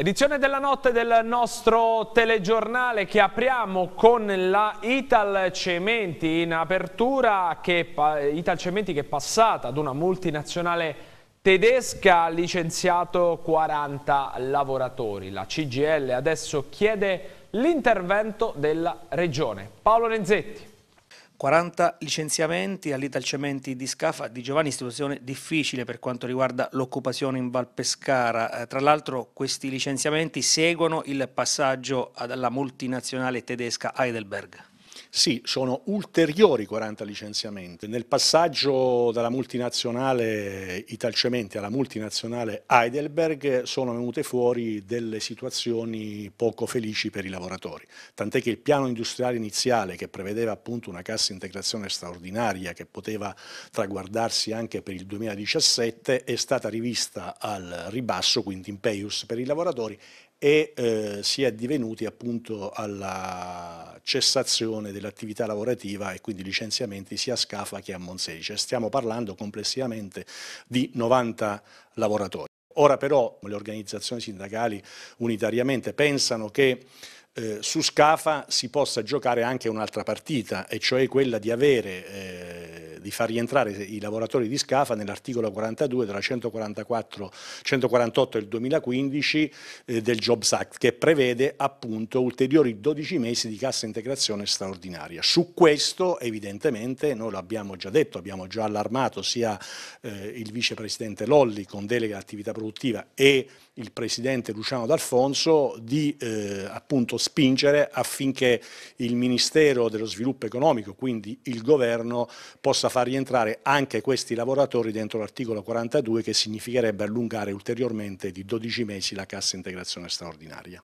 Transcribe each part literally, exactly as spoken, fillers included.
Edizione della notte del nostro telegiornale che apriamo con la Italcementi in apertura, che, Italcementi che è passata ad una multinazionale tedesca, ha licenziato quaranta lavoratori. La C G I L adesso chiede l'intervento della regione. Paolo Renzetti. quaranta licenziamenti all'Italcementi di Scafa di Giovanni, situazione difficile per quanto riguarda l'occupazione in Val Pescara. Eh, tra l'altro questi licenziamenti seguono il passaggio alla multinazionale tedesca Heidelberg. Sì, sono ulteriori quaranta licenziamenti. Nel passaggio dalla multinazionale Italcementi alla multinazionale Heidelberg sono venute fuori delle situazioni poco felici per i lavoratori, tant'è che il piano industriale iniziale, che prevedeva appunto una cassa integrazione straordinaria che poteva traguardarsi anche per il duemiladiciassette, è stata rivista al ribasso, quindi in peius per i lavoratori, e eh, si è divenuti appunto alla cessazione dell'attività lavorativa e quindi licenziamenti sia a Scafa che a Monselice. Stiamo parlando complessivamente di novanta lavoratori. Ora però le organizzazioni sindacali unitariamente pensano che eh, su Scafa si possa giocare anche un'altra partita, e cioè quella di avere eh, di far rientrare i lavoratori di Scafa nell'articolo quarantadue della centoquarantaquattro centoquarantotto del duemilaquindici eh, del Jobs Act, che prevede appunto ulteriori dodici mesi di cassa integrazione straordinaria. Su questo evidentemente noi lo abbiamo già detto, abbiamo già allarmato sia eh, il vicepresidente Lolli con delega all'attività produttiva e il presidente Luciano D'Alfonso di eh, appunto spingere affinché il Ministero dello Sviluppo Economico, quindi il governo, possa far rientrare anche questi lavoratori dentro l'articolo quarantadue, che significherebbe allungare ulteriormente di dodici mesi la cassa integrazione straordinaria.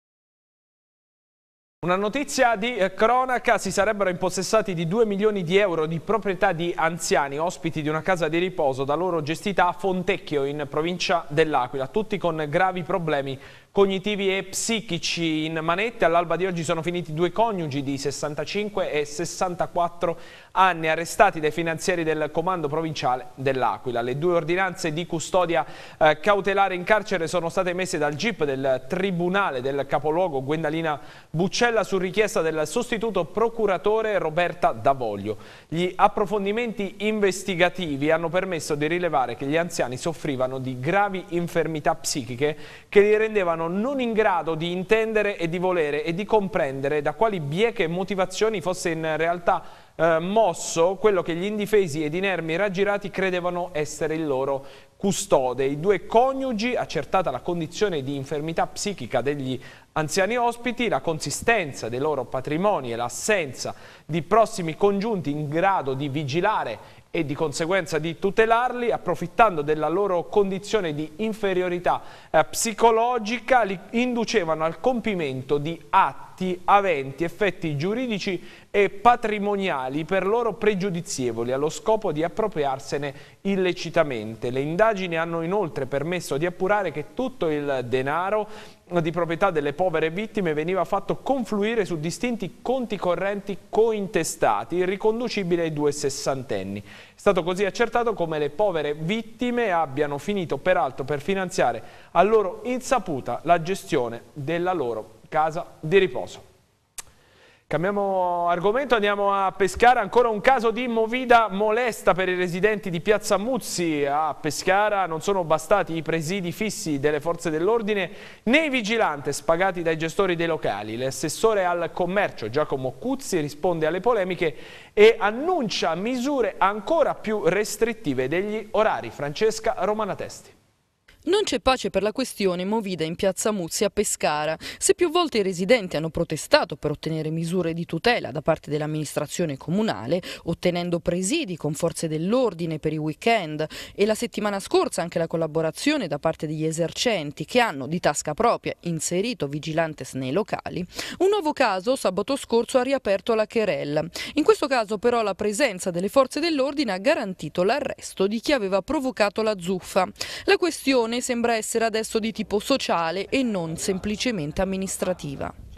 Una notizia di cronaca: si sarebbero impossessati di due milioni di euro di proprietà di anziani ospiti di una casa di riposo da loro gestita a Fontecchio in provincia dell'Aquila, tutti con gravi problemi cognitivi e psichici. In manette all'alba di oggi sono finiti due coniugi di sessantacinque e sessantaquattro anni arrestati dai finanzieri del comando provinciale dell'Aquila. Le due ordinanze di custodia eh, cautelare in carcere sono state emesse dal G I P del Tribunale del capoluogo Gwendalina Buccella su richiesta del sostituto procuratore Roberta Davoglio. Gli approfondimenti investigativi hanno permesso di rilevare che gli anziani soffrivano di gravi infermità psichiche che li rendevano non in grado di intendere e di volere e di comprendere da quali bieche motivazioni fosse in realtà eh, mosso quello che gli indifesi ed inermi raggirati credevano essere il loro custode. I due coniugi, accertata la condizione di infermità psichica degli anziani ospiti, la consistenza dei loro patrimoni e l'assenza di prossimi congiunti in grado di vigilare e di conseguenza di tutelarli, approfittando della loro condizione di inferiorità eh, psicologica, li inducevano al compimento di atti aventi effetti giuridici e patrimoniali per loro pregiudizievoli, allo scopo di appropriarsene illecitamente. Le indagini hanno inoltre permesso di appurare che tutto il denaro di proprietà delle povere vittime veniva fatto confluire su distinti conti correnti cointestati, riconducibili ai due sessantenni. È stato così accertato come le povere vittime abbiano finito peraltro per finanziare a loro insaputa la gestione della loro casa di riposo. Cambiamo argomento, andiamo a Pescara. Ancora un caso di movida molesta per i residenti di Piazza Muzzi. A Pescara non sono bastati i presidi fissi delle forze dell'ordine né i vigilantes pagati dai gestori dei locali. L'assessore al commercio Giacomo Cuzzi risponde alle polemiche e annuncia misure ancora più restrittive degli orari. Francesca Romanatesti. Non c'è pace per la questione movida in Piazza Muzzi a Pescara. Se più volte i residenti hanno protestato per ottenere misure di tutela da parte dell'amministrazione comunale, ottenendo presidi con forze dell'ordine per i weekend, e la settimana scorsa anche la collaborazione da parte degli esercenti che hanno di tasca propria inserito vigilantes nei locali, un nuovo caso sabato scorso ha riaperto la querella. In questo caso però la presenza delle forze dell'ordine ha garantito l'arresto di chi aveva provocato la zuffa. La questione sembra essere adesso di tipo sociale e non semplicemente amministrativa.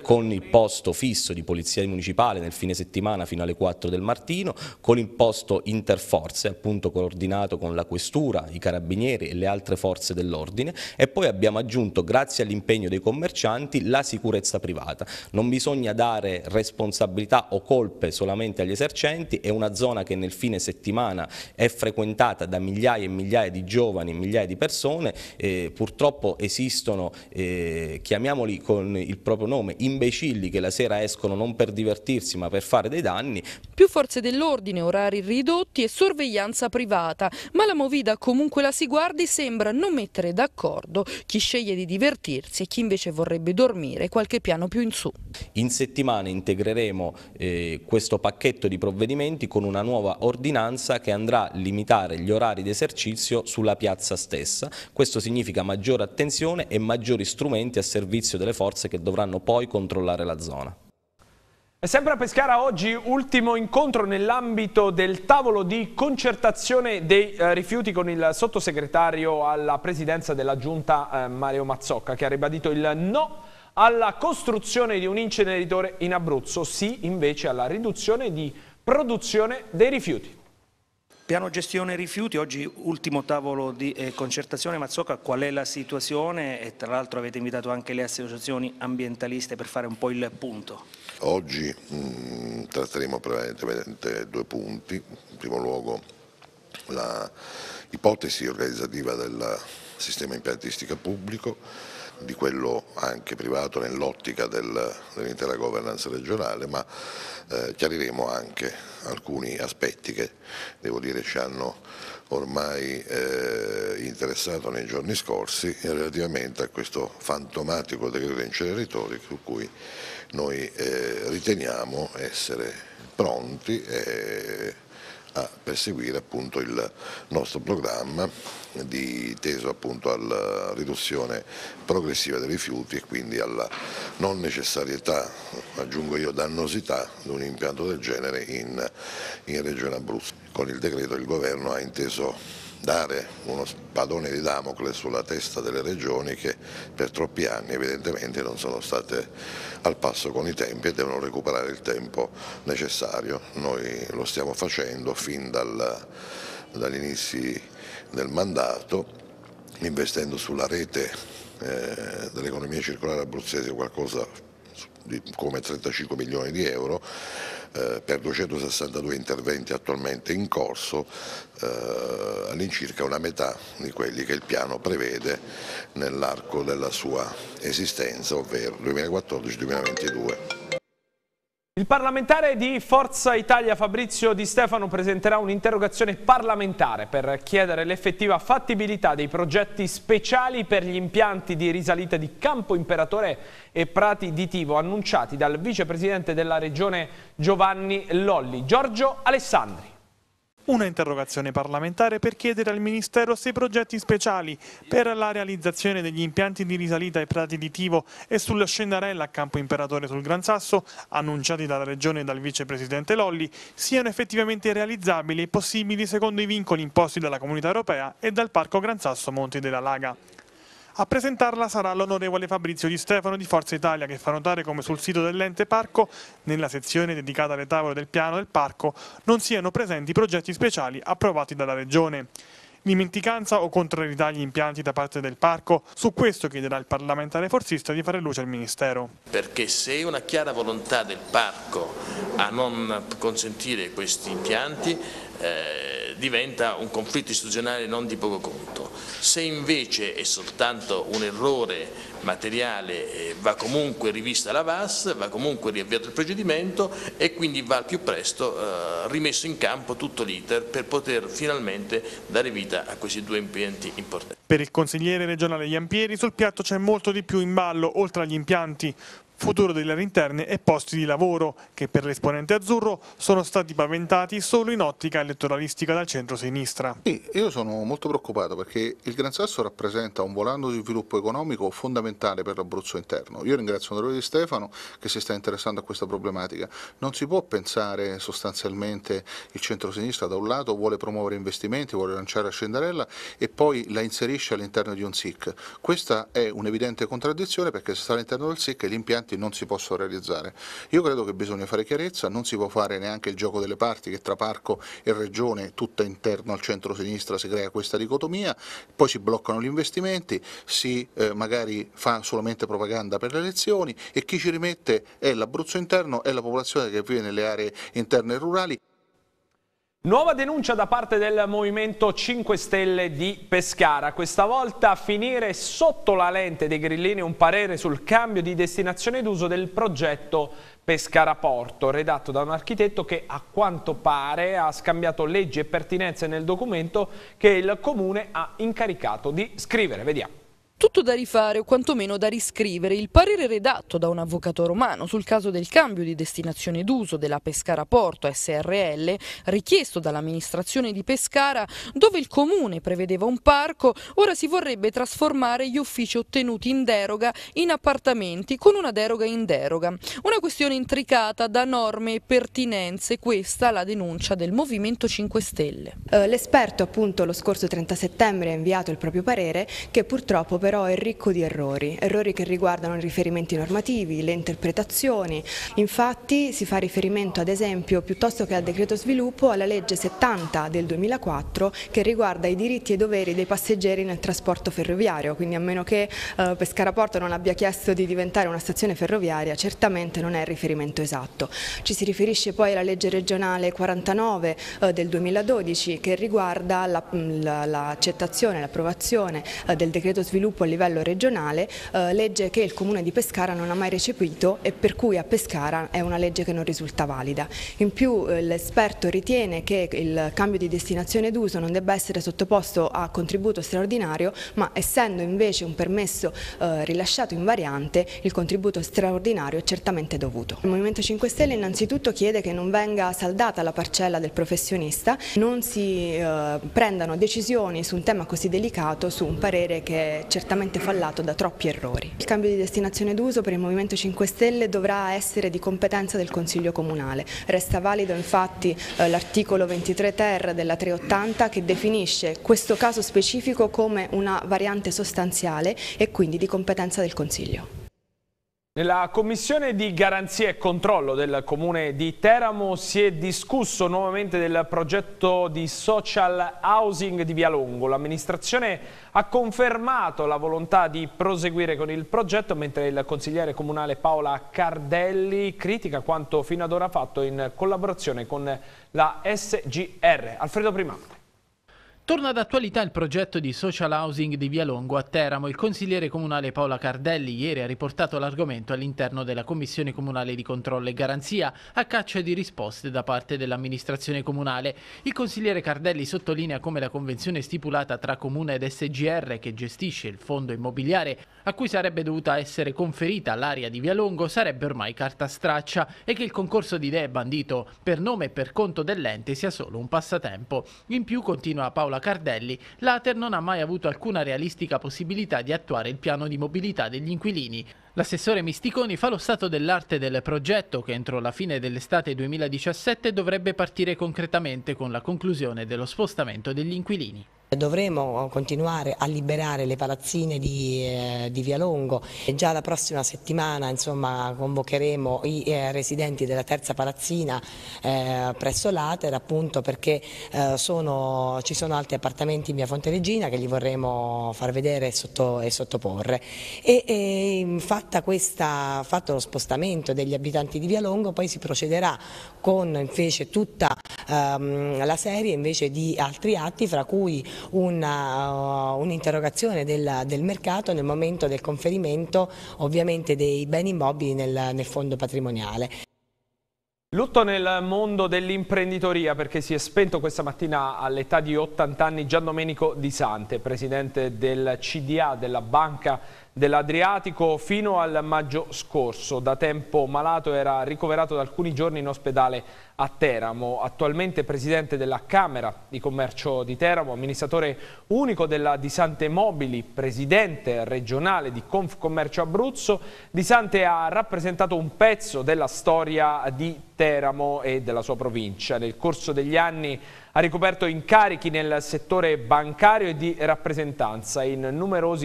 con il posto fisso di polizia municipale nel fine settimana fino alle quattro del mattino, con il posto interforze appunto coordinato con la questura, i carabinieri e le altre forze dell'ordine, e poi abbiamo aggiunto, grazie all'impegno dei commercianti, la sicurezza privata. Non bisogna dare responsabilità o colpe solamente agli esercenti, è una zona che nel fine settimana è frequentata da migliaia e migliaia di giovani e migliaia di persone, eh, purtroppo esistono, eh, chiamiamoli con il proprio nome, imbecilli che la sera escono non per divertirsi ma per fare dei danni. Più forze dell'ordine, orari ridotti e sorveglianza privata, ma la movida, comunque la si guardi, sembra non mettere d'accordo chi sceglie di divertirsi e chi invece vorrebbe dormire qualche piano più in su. In settimana integreremo eh, questo pacchetto di provvedimenti con una nuova ordinanza che andrà a limitare gli orari di esercizio sulla piazza stessa. Questo significa maggiore attenzione e maggiori strumenti a servizio delle forze che dovranno poi controllare la zona. E sempre a Pescara oggi ultimo incontro nell'ambito del tavolo di concertazione dei eh, rifiuti con il sottosegretario alla presidenza della giunta eh, Mario Mazzocca, che ha ribadito il no alla costruzione di un inceneritore in Abruzzo, sì invece alla riduzione di produzione dei rifiuti. Piano gestione rifiuti, oggi ultimo tavolo di eh, concertazione. Mazzocca, qual è la situazione? E tra l'altro avete invitato anche le associazioni ambientaliste per fare un po' il punto. Oggi mh, tratteremo prevalentemente due punti. In primo luogo l'ipotesi organizzativa del sistema impiantistica pubblico, di quello anche privato nell'ottica del, dell'intera governance regionale, ma eh, chiariremo anche alcuni aspetti che devo dire ci hanno ormai eh, interessato nei giorni scorsi relativamente a questo fantomatico decreto inceneritori su cui noi eh, riteniamo essere pronti e a perseguire appunto il nostro programma di, teso appunto alla riduzione progressiva dei rifiuti e quindi alla non necessarietà, aggiungo io, dannosità di un impianto del genere in, in Regione Abruzzo. Con il decreto il governo ha inteso dare uno spadone di Damocle sulla testa delle regioni che per troppi anni evidentemente non sono state al passo con i tempi e devono recuperare il tempo necessario. Noi lo stiamo facendo fin dal, dagli inizi del mandato, investendo sulla rete eh, dell'economia circolare abruzzese qualcosa di come trentacinque milioni di euro eh, per duecentosessantadue interventi attualmente in corso, eh, all'incirca una metà di quelli che il piano prevede nell'arco della sua esistenza, ovvero duemilaquattordici duemilaventidue. Il parlamentare di Forza Italia Fabrizio Di Stefano presenterà un'interrogazione parlamentare per chiedere l'effettiva fattibilità dei progetti speciali per gli impianti di risalita di Campo Imperatore e Prati di Tivo annunciati dal vicepresidente della regione Giovanni Lolli. Giorgio Alessandri. Una interrogazione parlamentare per chiedere al Ministero se i progetti speciali per la realizzazione degli impianti di risalita ai Prati di Tivo e sulla Scendarella a Campo Imperatore sul Gran Sasso, annunciati dalla Regione e dal Vicepresidente Lolli, siano effettivamente realizzabili e possibili secondo i vincoli imposti dalla Comunità Europea e dal Parco Gran Sasso Monti della Laga. A presentarla sarà l'onorevole Fabrizio Di Stefano di Forza Italia, che fa notare come sul sito dell'ente parco, nella sezione dedicata alle tavole del piano del parco, non siano presenti progetti speciali approvati dalla Regione. Dimenticanza o contrarietà agli impianti da parte del parco? Su questo chiederà il parlamentare forzista di fare luce al Ministero. Perché se è una chiara volontà del parco a non consentire questi impianti, eh, diventa un conflitto istituzionale non di poco conto. Se invece è soltanto un errore materiale, eh, va comunque rivista la V A S, va comunque riavviato il procedimento e quindi va al più presto eh, rimesso in campo tutto l'iter per poter finalmente dare vita a questi due impianti importanti. Per il consigliere regionale Iampieri sul piatto c'è molto di più in ballo, oltre agli impianti. Futuro delle aree interne e posti di lavoro, che per l'esponente azzurro sono stati paventati solo in ottica elettoralistica dal centro-sinistra. Sì, io sono molto preoccupato perché il Gran Sasso rappresenta un volano di sviluppo economico fondamentale per l'Abruzzo interno. Io ringrazio l'onorevole Di Stefano che si sta interessando a questa problematica. Non si può pensare sostanzialmente il centro-sinistra da un lato vuole promuovere investimenti, vuole lanciare la Scendarella e poi la inserisce all'interno di un S I C. Questa è un'evidente contraddizione perché se sta all'interno del S I C gli impianti investimenti non si possono realizzare. Io credo che bisogna fare chiarezza, non si può fare neanche il gioco delle parti che tra parco e regione tutta interno al centro-sinistra si crea questa dicotomia, poi si bloccano gli investimenti, si eh, magari fa solamente propaganda per le elezioni e chi ci rimette è l'Abruzzo interno e la popolazione che vive nelle aree interne e rurali. Nuova denuncia da parte del Movimento cinque Stelle di Pescara, questa volta finire sotto la lente dei grillini un parere sul cambio di destinazione d'uso del progetto Pescara Porto, redatto da un architetto che a quanto pare ha scambiato leggi e pertinenze nel documento che il Comune ha incaricato di scrivere. Vediamo. Tutto da rifare o quantomeno da riscrivere. Il parere redatto da un avvocato romano sul caso del cambio di destinazione d'uso della Pescara Porto S R L, richiesto dall'amministrazione di Pescara, dove il comune prevedeva un parco, ora si vorrebbe trasformare gli uffici ottenuti in deroga in appartamenti con una deroga in deroga. Una questione intricata da norme e pertinenze, questa la denuncia del Movimento cinque Stelle. Uh, L'esperto appunto lo scorso trenta settembre ha inviato il proprio parere che purtroppo però è ricco di errori, errori che riguardano i riferimenti normativi, le interpretazioni. Infatti si fa riferimento ad esempio, piuttosto che al decreto sviluppo, alla legge settanta del duemilaquattro che riguarda i diritti e i doveri dei passeggeri nel trasporto ferroviario, quindi a meno che eh, Pescara Porto non abbia chiesto di diventare una stazione ferroviaria, certamente non è il riferimento esatto. Ci si riferisce poi alla legge regionale quarantanove eh, del duemiladodici che riguarda l'accettazione, la, la, l'approvazione eh, del decreto sviluppo a livello regionale, eh, legge che il Comune di Pescara non ha mai recepito e per cui a Pescara è una legge che non risulta valida. In più eh, l'esperto ritiene che il cambio di destinazione d'uso non debba essere sottoposto a contributo straordinario, ma essendo invece un permesso eh, rilasciato in variante, il contributo straordinario è certamente dovuto. Il Movimento cinque Stelle innanzitutto chiede che non venga saldata la parcella del professionista, non si eh, prendano decisioni su un tema così delicato, su un parere che è certamente certamente fallato da troppi errori. Il cambio di destinazione d'uso per il Movimento cinque Stelle dovrà essere di competenza del Consiglio Comunale. Resta valido infatti eh, l'articolo ventitré ter della trecentottanta che definisce questo caso specifico come una variante sostanziale e quindi di competenza del Consiglio. Nella Commissione di Garanzia e Controllo del Comune di Teramo si è discusso nuovamente del progetto di social housing di Vialongo. L'amministrazione ha confermato la volontà di proseguire con il progetto, mentre il consigliere comunale Paola Cardelli critica quanto fino ad ora fatto in collaborazione con la S G R. Alfredo Primante. Torna d'attualità il progetto di social housing di Vialongo a Teramo. Il consigliere comunale Paola Cardelli ieri ha riportato l'argomento all'interno della Commissione Comunale di Controllo e Garanzia a caccia di risposte da parte dell'amministrazione comunale. Il consigliere Cardelli sottolinea come la convenzione stipulata tra Comune ed S G R, che gestisce il fondo immobiliare a cui sarebbe dovuta essere conferita l'area di Vialongo, sarebbe ormai carta straccia e che il concorso di idee bandito per nome e per conto dell'ente sia solo un passatempo. In più, continua Paola Cardelli, l'Ater non ha mai avuto alcuna realistica possibilità di attuare il piano di mobilità degli inquilini. L'assessore Misticoni fa lo stato dell'arte del progetto che entro la fine dell'estate duemiladiciassette dovrebbe partire concretamente con la conclusione dello spostamento degli inquilini. Dovremo continuare a liberare le palazzine di, eh, di Vialongo e già la prossima settimana insomma, convocheremo i eh, residenti della terza palazzina eh, presso l'Ater, appunto perché eh, sono, ci sono altri appartamenti in via Fonteregina che li vorremo far vedere e, sotto, e sottoporre. E, e fatta questa, fatto lo spostamento degli abitanti di Vialongo, poi si procederà con invece tutta ehm, la serie invece di altri atti, fra cui un'interrogazione uh, un del, del mercato nel momento del conferimento ovviamente dei beni immobili nel, nel fondo patrimoniale. Lutto nel mondo dell'imprenditoria perché si è spento questa mattina all'età di ottanta anni Gian Domenico Di Sante, presidente del C D A della Banca dell'Adriatico fino al maggio scorso. Da tempo malato, era ricoverato da alcuni giorni in ospedale a Teramo. Attualmente presidente della Camera di Commercio di Teramo, amministratore unico della Di Sante Mobili, presidente regionale di Confcommercio Abruzzo, Di Sante ha rappresentato un pezzo della storia di Teramo e della sua provincia. Nel corso degli anni ha ricoperto incarichi nel settore bancario e di rappresentanza in numerosi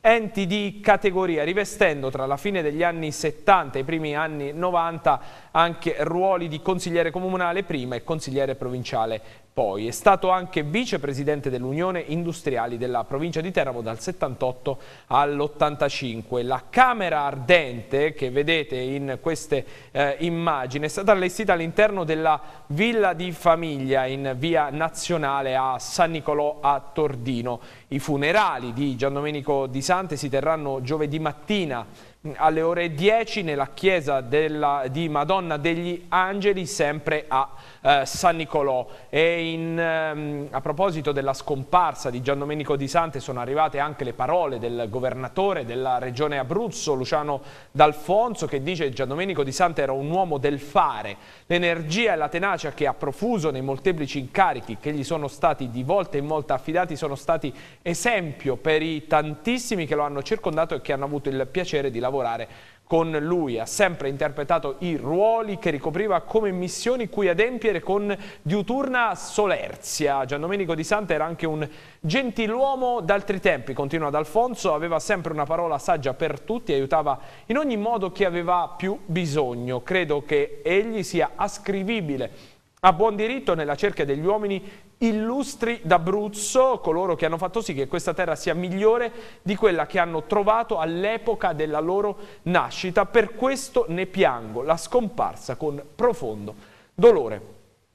enti di categoria, rivestendo tra la fine degli anni settanta e i primi anni novanta anche ruoli di consigliere comunale prima e consigliere provinciale poi. È stato anche vicepresidente dell'Unione Industriali della provincia di Teramo dal settantotto all'ottantacinque. La Camera Ardente, che vedete in queste eh, immagini, è stata allestita all'interno della Villa di Famiglia in via Nazionale a San Nicolò a Tordino. I funerali di Giandomenico Di Sante si terranno giovedì mattina alle ore dieci nella chiesa della, di Madonna degli Angeli, sempre a eh, San Nicolò. E in, ehm, a proposito della scomparsa di Giandomenico Di Sante sono arrivate anche le parole del governatore della regione Abruzzo, Luciano D'Alfonso, che dice che Giandomenico Di Sante era un uomo del fare. L'energia e la tenacia che ha profuso nei molteplici incarichi che gli sono stati di volta in volta affidati sono stati esempio per i tantissimi che lo hanno circondato e che hanno avuto il piacere di lavorare con lui. Ha sempre interpretato i ruoli che ricopriva come missioni cui adempiere con diuturna solerzia. Giandomenico Di Sante era anche un gentiluomo d'altri tempi, continua D'Alfonso, aveva sempre una parola saggia per tutti e aiutava in ogni modo chi aveva più bisogno. Credo che egli sia ascrivibile a buon diritto nella cerchia degli uomini illustri d'Abruzzo, coloro che hanno fatto sì che questa terra sia migliore di quella che hanno trovato all'epoca della loro nascita. Per questo ne piango la scomparsa con profondo dolore.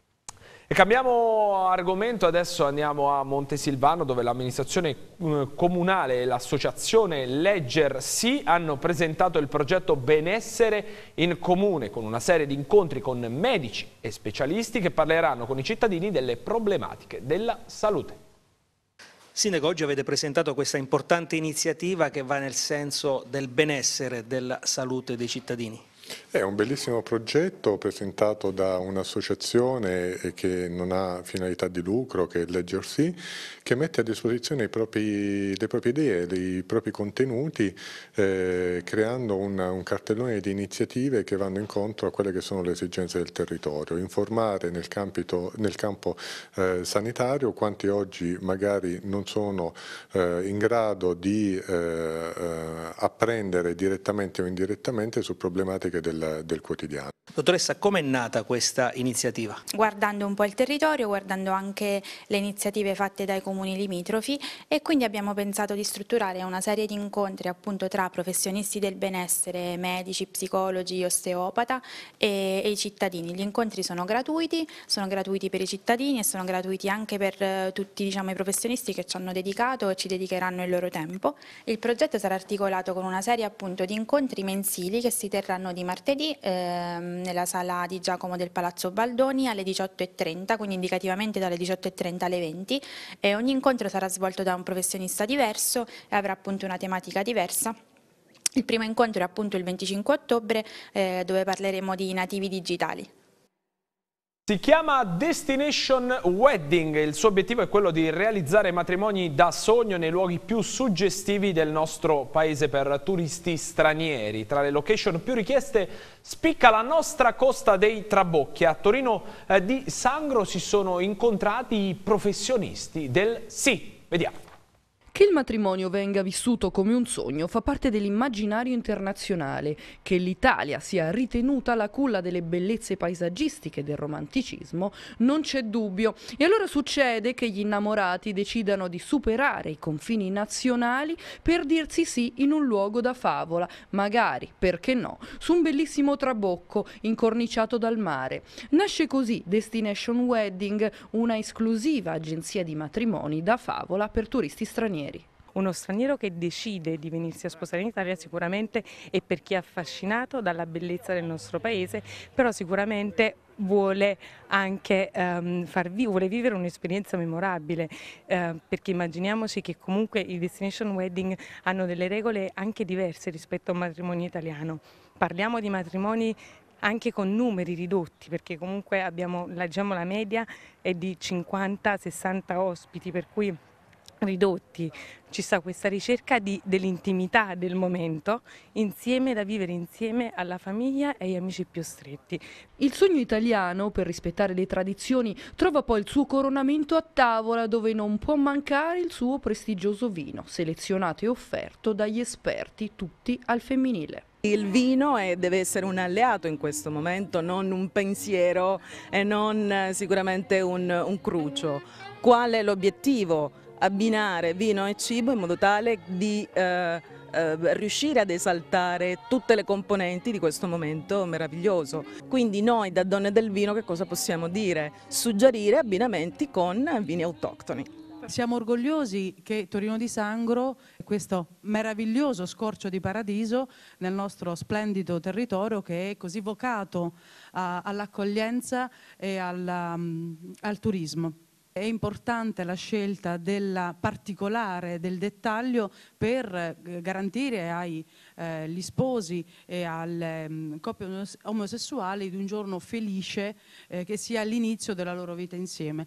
E cambiamo argomento, adesso andiamo a Montesilvano, dove l'amministrazione comunale e l'associazione Legger Sì hanno presentato il progetto Benessere in Comune, con una serie di incontri con medici e specialisti che parleranno con i cittadini delle problematiche della salute. Sindaco, oggi avete presentato questa importante iniziativa che va nel senso del benessere della salute dei cittadini. È un bellissimo progetto presentato da un'associazione che non ha finalità di lucro, che è Legger Sì, che mette a disposizione i propri, le proprie idee, i propri contenuti, eh, creando un, un cartellone di iniziative che vanno incontro a quelle che sono le esigenze del territorio. Informare nel, campito, nel campo eh, sanitario quanti oggi magari non sono eh, in grado di eh, eh, apprendere direttamente o indirettamente su problematiche del, del quotidiano. Dottoressa, com'è nata questa iniziativa? Guardando un po' il territorio, guardando anche le iniziative fatte dai comuni limitrofi, e quindi abbiamo pensato di strutturare una serie di incontri appunto tra professionisti del benessere, medici, psicologi, osteopata e, e i cittadini. Gli incontri sono gratuiti, sono gratuiti per i cittadini e sono gratuiti anche per eh, tutti diciamo, i professionisti che ci hanno dedicato e ci dedicheranno il loro tempo. Il progetto sarà articolato con una serie appunto di incontri mensili che si terranno di martedì ehm, nella sala di Giacomo del Palazzo Baldoni alle diciotto e trenta, quindi indicativamente dalle diciotto e trenta alle venti, e ogni incontro sarà svolto da un professionista diverso e avrà appunto una tematica diversa. Il primo incontro è appunto il venticinque ottobre, eh, dove parleremo di nativi digitali. Si chiama Destination Wedding, il suo obiettivo è quello di realizzare matrimoni da sogno nei luoghi più suggestivi del nostro paese per turisti stranieri. Tra le location più richieste spicca la nostra Costa dei Trabocchi. A Torino eh, di Sangro si sono incontrati i professionisti del sì. Vediamo. Che il matrimonio venga vissuto come un sogno fa parte dell'immaginario internazionale, che l'Italia sia ritenuta la culla delle bellezze paesaggistiche del romanticismo non c'è dubbio. E allora succede che gli innamorati decidano di superare i confini nazionali per dirsi sì in un luogo da favola, magari, perché no, su un bellissimo trabocco incorniciato dal mare. Nasce così Destination Wedding, una esclusiva agenzia di matrimoni da favola per turisti stranieri. Uno straniero che decide di venirsi a sposare in Italia sicuramente è per chi è affascinato dalla bellezza del nostro paese, però sicuramente vuole anche um, far vi vuole vivere un'esperienza memorabile, uh, perché immaginiamoci che comunque i Destination Wedding hanno delle regole anche diverse rispetto a un matrimonio italiano. Parliamo di matrimoni anche con numeri ridotti, perché comunque abbiamo, diciamo, la media è di cinquanta sessanta ospiti, per cui ridotti. Ci sta questa ricerca dell'intimità del momento, insieme da vivere insieme alla famiglia e agli amici più stretti. Il sogno italiano, per rispettare le tradizioni, trova poi il suo coronamento a tavola, dove non può mancare il suo prestigioso vino, selezionato e offerto dagli esperti, tutti al femminile. Il vino è, deve essere un alleato in questo momento, non un pensiero e non eh, sicuramente un, un crucio. Qual è l'obiettivo? Abbinare vino e cibo in modo tale di eh, eh, riuscire ad esaltare tutte le componenti di questo momento meraviglioso. Quindi noi da donne del vino che cosa possiamo dire? Suggerire abbinamenti con vini autoctoni. Siamo orgogliosi che Torino di Sangro, questo meraviglioso scorcio di paradiso nel nostro splendido territorio che è così vocato all'accoglienza e al, um, al turismo. È importante la scelta del particolare, del dettaglio per garantire agli eh, sposi e alle um, coppie omosessuali di un giorno felice eh, che sia l'inizio della loro vita insieme.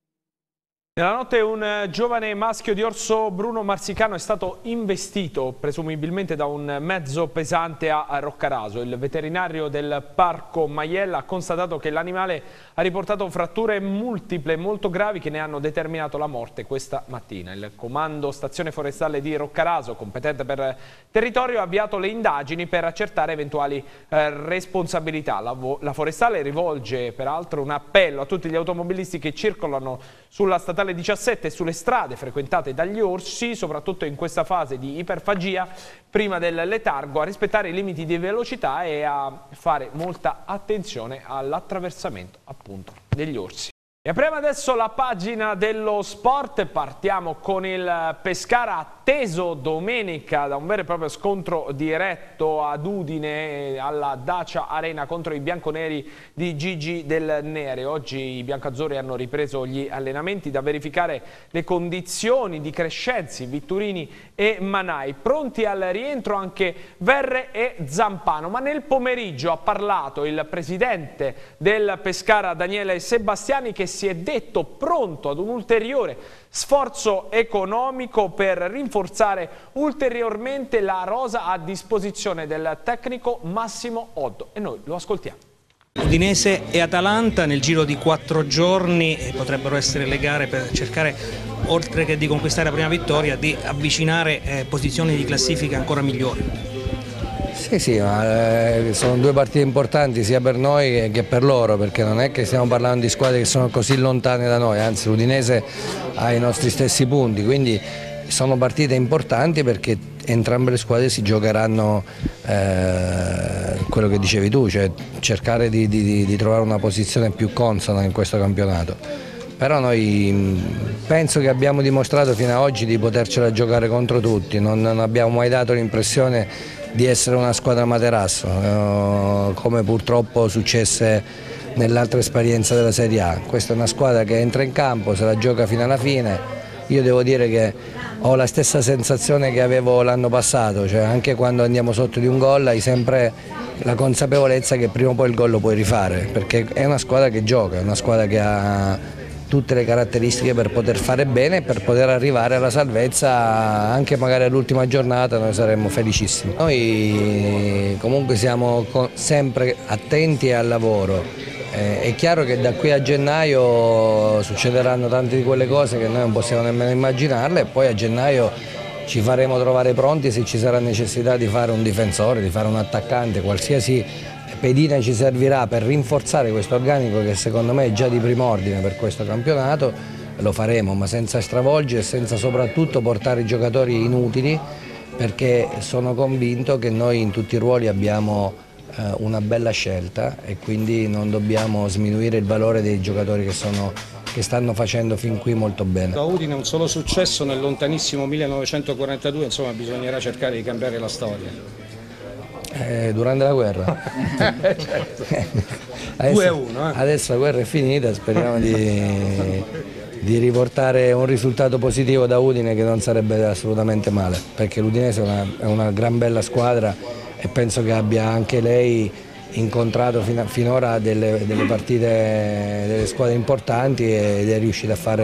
Nella notte un giovane maschio di orso bruno marsicano è stato investito presumibilmente da un mezzo pesante a Roccaraso. Il veterinario del Parco Maiella ha constatato che l'animale ha riportato fratture multiple molto gravi che ne hanno determinato la morte questa mattina. Il comando stazione forestale di Roccaraso, competente per territorio, ha avviato le indagini per accertare eventuali eh, responsabilità. La, la forestale rivolge peraltro un appello a tutti gli automobilisti che circolano sulla statale diciassette e sulle strade frequentate dagli orsi, soprattutto in questa fase di iperfagia prima del letargo, a rispettare i limiti di velocità e a fare molta attenzione all'attraversamento appunto degli orsi. E apriamo adesso la pagina dello sport, partiamo con il Pescara atteso domenica da un vero e proprio scontro diretto ad Udine alla Dacia Arena contro i bianconeri di Gigi Del Nere. Oggi i biancazzurri hanno ripreso gli allenamenti da verificare le condizioni di Crescenzi, Vitturini e Manai. Pronti al rientro anche Verre e Zampano, ma nel pomeriggio ha parlato il presidente del Pescara Daniele Sebastiani, che si è detto pronto ad un ulteriore sforzo economico per rinforzare ulteriormente la rosa a disposizione del tecnico Massimo Oddo, e noi lo ascoltiamo. Udinese e Atalanta nel giro di quattro giorni potrebbero essere le gare per cercare, oltre che di conquistare la prima vittoria, di avvicinare eh, posizioni di classifica ancora migliori. Sì, sì, ma eh, sono due partite importanti sia per noi che per loro, perché non è che stiamo parlando di squadre che sono così lontane da noi, anzi l'Udinese ha i nostri stessi punti, quindi sono partite importanti perché entrambe le squadre si giocheranno eh, quello che dicevi tu, cioè cercare di, di, di trovare una posizione più consona in questo campionato. Però noi penso che abbiamo dimostrato fino ad oggi di potercela giocare contro tutti, non, non abbiamo mai dato l'impressione di essere una squadra materasso, eh, come purtroppo successe nell'altra esperienza della Serie A. Questa è una squadra che entra in campo, se la gioca fino alla fine. Io devo dire che ho la stessa sensazione che avevo l'anno passato, cioè anche quando andiamo sotto di un gol hai sempre la consapevolezza che prima o poi il gol lo puoi rifare, perché è una squadra che gioca, è una squadra che ha tutte le caratteristiche per poter fare bene e per poter arrivare alla salvezza, anche magari all'ultima giornata noi saremmo felicissimi. Noi comunque siamo sempre attenti al lavoro, eh, è chiaro che da qui a gennaio succederanno tante di quelle cose che noi non possiamo nemmeno immaginarle, e poi a gennaio ci faremo trovare pronti se ci sarà necessità di fare un difensore, di fare un attaccante, qualsiasi pedina ci servirà per rinforzare questo organico che secondo me è già di primo ordine per questo campionato. Lo faremo, ma senza stravolgere e senza soprattutto portare i giocatori inutili, perché sono convinto che noi in tutti i ruoli abbiamo eh, una bella scelta e quindi non dobbiamo sminuire il valore dei giocatori che, sono, che stanno facendo fin qui molto bene. Da Udine un solo successo nel lontanissimo millenovecentoquarantadue, insomma bisognerà cercare di cambiare la storia. Eh, durante la guerra. Certo. Adesso, due a uno, eh. adesso la guerra è finita, speriamo di, di riportare un risultato positivo da Udine, che non sarebbe assolutamente male, perché l'Udinese è una, è una gran bella squadra e penso che abbia anche lei incontrato fino, finora delle, delle partite, delle squadre importanti, ed è riuscita a fare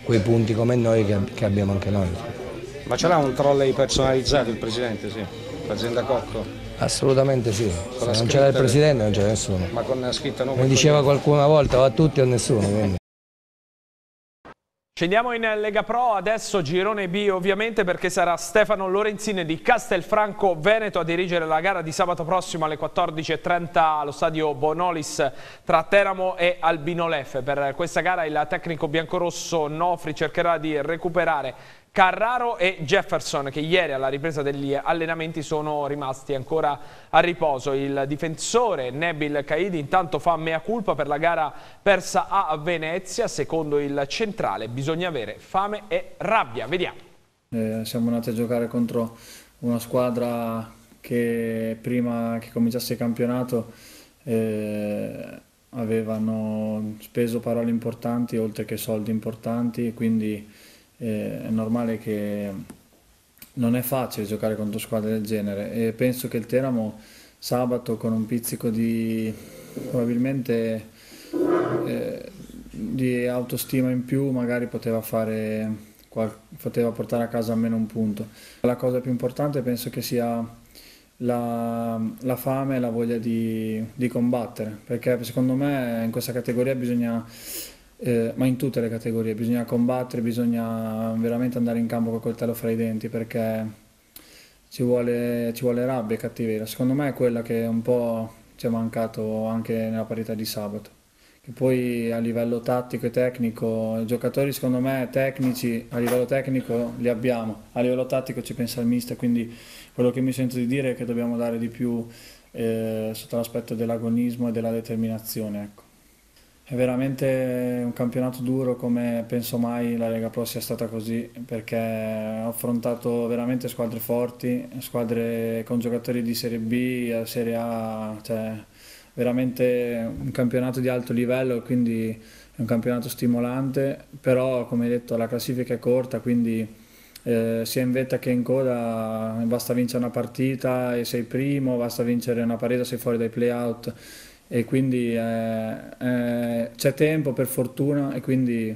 quei punti come noi che, che abbiamo anche noi. Ma ce l'ha un trolley personalizzato il Presidente, sì? L'azienda Cocco? Assolutamente sì, se non c'era il Presidente non c'era nessuno. Ma con la scritta no? Mi diceva qualcuno una volta o a tutti o a nessuno. Quindi. Scendiamo in Lega Pro, adesso girone B ovviamente, perché sarà Stefano Lorenzin di Castelfranco Veneto a dirigere la gara di sabato prossimo alle quattordici e trenta allo stadio Bonolis tra Teramo e Albinoleffe. Per questa gara il tecnico biancorosso Nofri cercherà di recuperare Carraro e Jefferson, che ieri alla ripresa degli allenamenti sono rimasti ancora a riposo. Il difensore Nebil Caidi intanto fa mea culpa per la gara persa a Venezia. Secondo il centrale bisogna avere fame e rabbia. Vediamo. Eh, siamo andati a giocare contro una squadra che prima che cominciasse il campionato eh, avevano speso parole importanti oltre che soldi importanti, quindi è normale che non è facile giocare contro squadre del genere, e penso che il Teramo sabato con un pizzico di probabilmente eh, di autostima in più magari poteva fare poteva portare a casa almeno un punto. La cosa più importante penso che sia la, la fame e la voglia di, di combattere, perché secondo me in questa categoria bisogna Eh, ma in tutte le categorie bisogna combattere, bisogna veramente andare in campo col coltello fra i denti, perché ci vuole, ci vuole rabbia e cattiveria. Secondo me è quella che un po' ci è mancato anche nella partita di sabato, che poi a livello tattico e tecnico i giocatori secondo me tecnici a livello tecnico li abbiamo, a livello tattico ci pensa il mister, quindi quello che mi sento di dire è che dobbiamo dare di più eh, sotto l'aspetto dell'agonismo e della determinazione, ecco. È veramente un campionato duro, come penso mai la Lega Pro sia stata così, perché ho affrontato veramente squadre forti, squadre con giocatori di Serie B, Serie A, cioè veramente un campionato di alto livello, quindi è un campionato stimolante, però come hai detto la classifica è corta, quindi eh, sia in vetta che in coda basta vincere una partita e sei primo, basta vincere una partita e sei fuori dai play-out. E quindi eh, eh, c'è tempo per fortuna, e quindi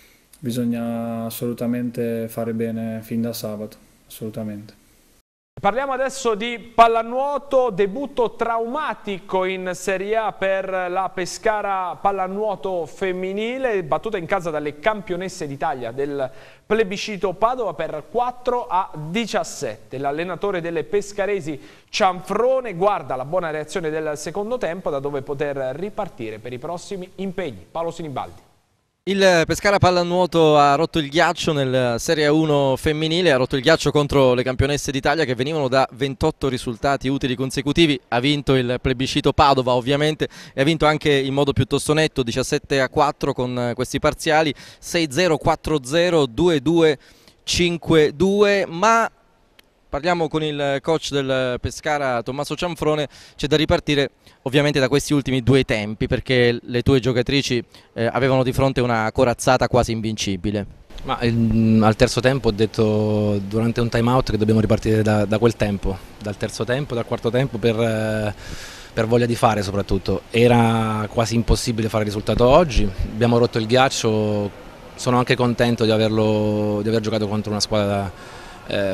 bisogna assolutamente fare bene fin da sabato, assolutamente. Parliamo adesso di pallanuoto, debutto traumatico in Serie A per la Pescara pallanuoto femminile, battuta in casa dalle campionesse d'Italia del plebiscito Padova per quattro a diciassette. L'allenatore delle pescaresi Cianfrone guarda la buona reazione del secondo tempo, da dove poter ripartire per i prossimi impegni. Paolo Sinibaldi. Il Pescara pallanuoto ha rotto il ghiaccio nel Serie uno femminile, ha rotto il ghiaccio contro le campionesse d'Italia che venivano da ventotto risultati utili consecutivi. Ha vinto il plebiscito Padova ovviamente, e ha vinto anche in modo piuttosto netto, diciassette a quattro con questi parziali, sei zero, quattro zero, due due, cinque due, ma parliamo con il coach del Pescara Tommaso Cianfrone. C'è da ripartire ovviamente da questi ultimi due tempi, perché le tue giocatrici eh, avevano di fronte una corazzata quasi invincibile. Ma il, al terzo tempo ho detto durante un time out che dobbiamo ripartire da, da quel tempo, dal terzo tempo, dal quarto tempo, per, eh, per voglia di fare soprattutto. Era quasi impossibile fare risultato oggi, abbiamo rotto il ghiaccio, sono anche contento di, averlo, di aver giocato contro una squadra da, Eh,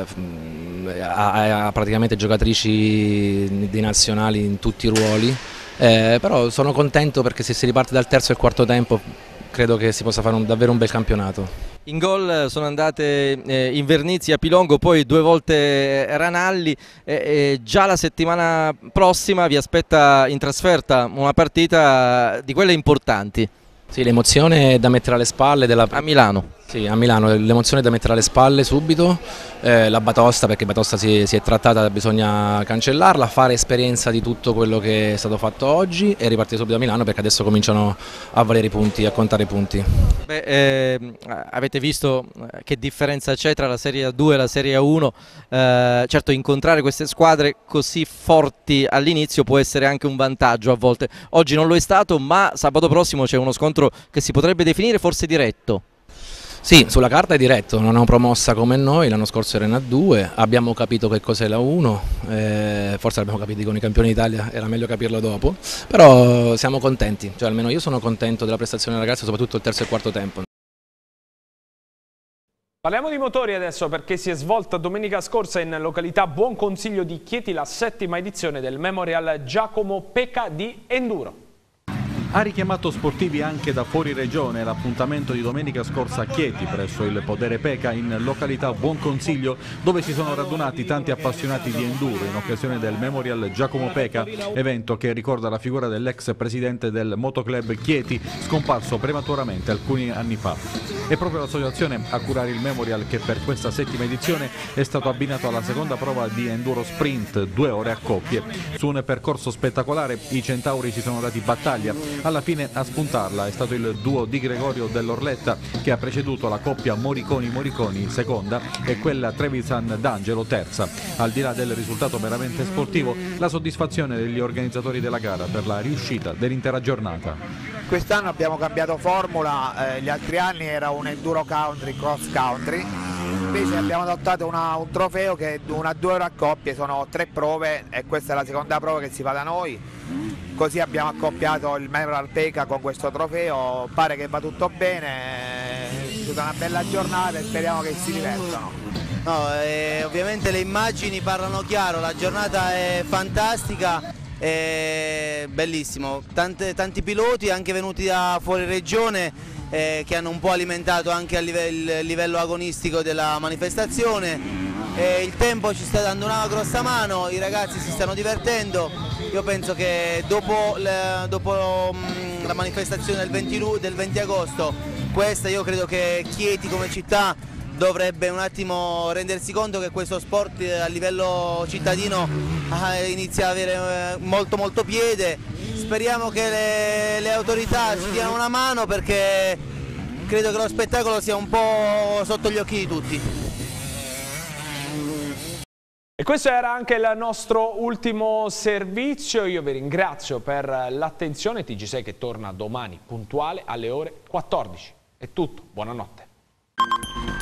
ha, ha praticamente giocatrici di nazionali in tutti i ruoli, eh, però sono contento perché se si riparte dal terzo e quarto tempo credo che si possa fare un, davvero un bel campionato. In gol sono andate eh, Invernizzi a Pilongo, poi due volte Ranalli, eh, eh, già la settimana prossima vi aspetta in trasferta una partita di quelle importanti. Sì, l'emozione è da mettere alle spalle. Della... A Milano? Sì, a Milano, l'emozione è da mettere alle spalle subito, eh, la batosta, perché batosta si, si è trattata, bisogna cancellarla, fare esperienza di tutto quello che è stato fatto oggi e ripartire subito da Milano, perché adesso cominciano a valere i punti, a contare i punti. Beh, eh, avete visto che differenza c'è tra la Serie A due e la Serie A uno, eh, certo incontrare queste squadre così forti all'inizio può essere anche un vantaggio a volte, oggi non lo è stato, ma sabato prossimo c'è uno scontro che si potrebbe definire forse diretto. Sì, sulla carta è diretto, non è una promossa come noi, l'anno scorso era in A due, abbiamo capito che cos'è la uno, eh, forse l'abbiamo capito con i campioni d'Italia, era meglio capirlo dopo, però siamo contenti, cioè almeno io sono contento della prestazione delle ragazze, soprattutto il terzo e quarto tempo. Parliamo di motori adesso, perché si è svolta domenica scorsa in località Buon Consiglio di Chieti la settima edizione del Memorial Giacomo Peca di Enduro. Ha richiamato sportivi anche da fuori regione l'appuntamento di domenica scorsa a Chieti presso il Podere Peca in località Buon Consiglio, dove si sono radunati tanti appassionati di enduro in occasione del Memorial Giacomo Peca, evento che ricorda la figura dell'ex presidente del motoclub Chieti scomparso prematuramente alcuni anni fa. È proprio l'associazione a curare il Memorial che per questa settima edizione è stato abbinato alla seconda prova di enduro sprint, due ore a coppie. Su un percorso spettacolare i centauri si sono dati battaglia. Alla fine a spuntarla è stato il duo Di Gregorio dell'Orletta, che ha preceduto la coppia Moriconi-Moriconi seconda e quella Trevisan-D'Angelo terza. Al di là del risultato meramente sportivo, la soddisfazione degli organizzatori della gara per la riuscita dell'intera giornata. Quest'anno abbiamo cambiato formula, eh, gli altri anni era un enduro country, cross country, invece abbiamo adottato una, un trofeo che è una due ore a coppie, sono tre prove e questa è la seconda prova che si fa da noi. Così abbiamo accoppiato il Memorial Peca con questo trofeo, pare che va tutto bene, è stata una bella giornata e speriamo che si divertano. No, eh, ovviamente le immagini parlano chiaro, la giornata è fantastica, è bellissimo, Tante, tanti piloti anche venuti da fuori regione eh, che hanno un po' alimentato anche a livello, il livello agonistico della manifestazione. Eh, il tempo ci sta dando una grossa mano, i ragazzi si stanno divertendo. Io penso che dopo, le, dopo mh, la manifestazione del venti, del venti agosto, questa io credo che Chieti come città dovrebbe un attimo rendersi conto che questo sport a livello cittadino eh, inizia ad avere molto molto piede. Speriamo che le, le autorità ci diano una mano, perché credo che lo spettacolo sia un po' sotto gli occhi di tutti. E questo era anche il nostro ultimo servizio. Io vi ringrazio per l'attenzione. T G sei che torna domani puntuale alle ore quattordici. È tutto, buonanotte.